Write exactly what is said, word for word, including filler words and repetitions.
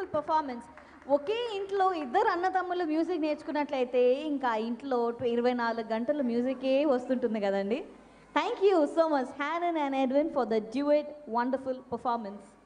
Wonderful performance. ఒకే ఇంట్లో ఇద్దరు అన్నదమ్ములు మ్యూజిక్ నేర్చుకున్నట్లయితే ఇంకా ఇంట్లో ఇరవై నాలుగు గంటలు మ్యూజికే వస్తుంటుంది కదండి. Thank you so much Hannan and Edwin for the duet wonderful performance.